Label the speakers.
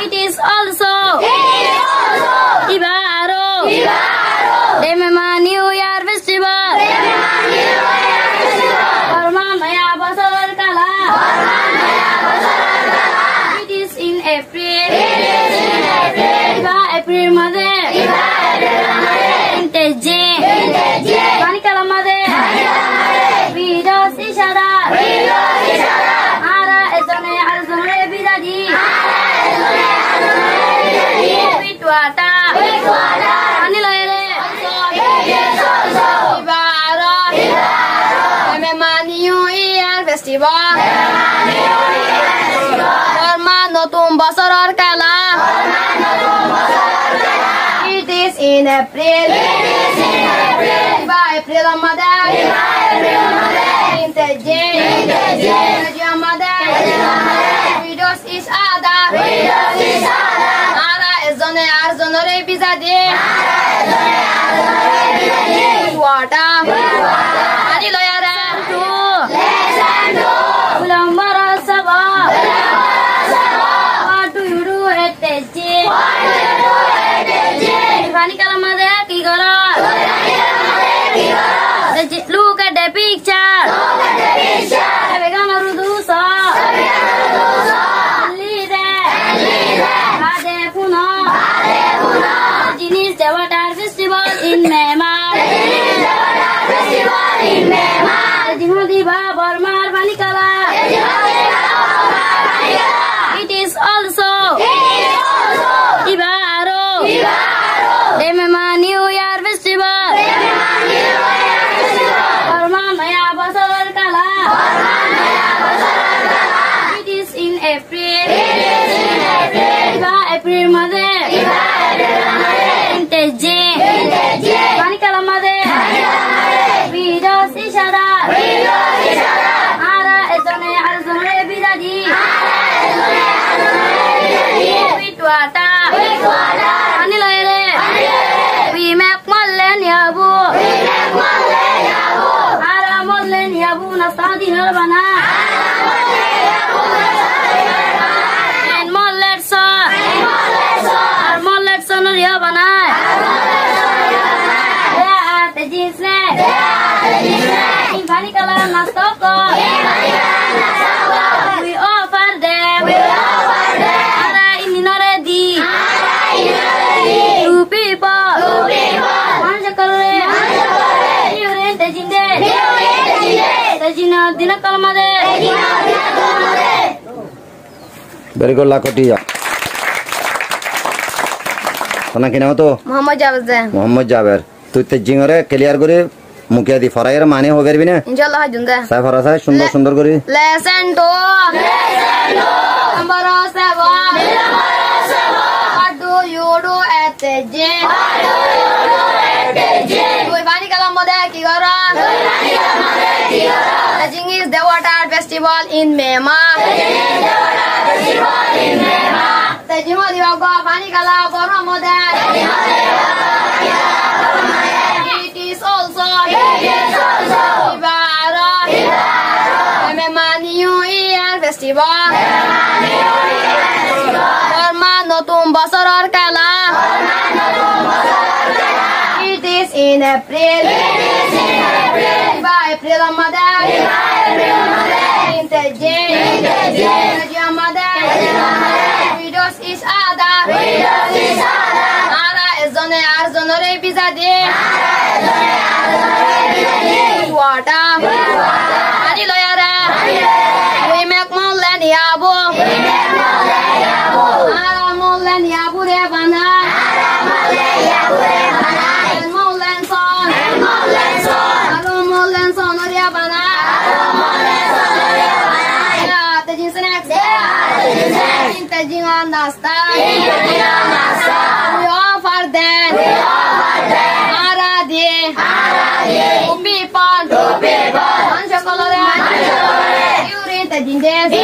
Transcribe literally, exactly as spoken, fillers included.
Speaker 1: It is also. Ibaro. Demema New Year Festival. Hormon Maya Basar Kala. It is in April. Iba April Mother. Inteje. Panikala Mother. Vidos Ishara. Ara Ezone Arzone Bidadi. Witwata. Aniloere. Ibaro. Demema New Year Festival. Hormon Notun Basar Kala. It is in April. Iba April Mother. Inteje. Inteje Mother. Vidos is Ada. Ara Ezone Arzone Bizade. Water. Aniloere. Ulambara Saba. What do you do at Teje? Panikala Mother Kigara. Look at the picture. Vegana Rudusa. Ade Puno. Jinis Devatar Festival in Myanmar. Jimodi Babar Mar Panikala. It is also. Ibaro. Demema New Year Festival. Hormon Maya Basar Kala. It is in April. Iba April Mother. Inteje. Panikala Mother. Vidos Ishara. Ara Ezone Arzone Bidadi. Witwata. Aniloere. We make Mollen Yabu. Ara Mollen Yabu Nastadi Narbana. And Mollet Son. Ar Mollet Son Yabana. There are the jeans net. In Panikala Nastoko. We offer them. Ara in Noredi. Two people. One Jakare. You rent the Jinde. The Jina Dinakalmade.
Speaker 2: Very good Lakotia. Sana kina to?
Speaker 1: Muhammad Javed.
Speaker 2: Muhammad Jaber. Tu te jingore clear gore mukia di farayer mane ho garbi ne?
Speaker 1: Inshallah Junda.
Speaker 2: Sai farasa sundar sundar gore.
Speaker 1: Lesson two. Lesson two. Number seven. Number seven. What do you do at the gym? What do you do at the gym? Doi Panikala Mother Kigara. Doi Panikala Mother Kigara. The Jing is Devatar Festival in Myanmar. The Jing is Devatar Festival in Myanmar. The Jimodi Vago Panikala Borno Mother. It is also. It is also. Ibaro. Demema New Year Festival. Hormon Notun Basar Kala. It is in April. Iba April Mother. Inteje. Inteje Mother. Vidos is Ada. Ara Ezone Arzone Bizade. Water. Aniloere. We make Mollen Yabu. Ara Mollen Yabu Rebana. And Mollen Son. Aro Mollen Son Rebana. Yeah, the Jins next. Intajing on the star. We offer them. Ara de. Two people. One chocolate. You read the Jindes.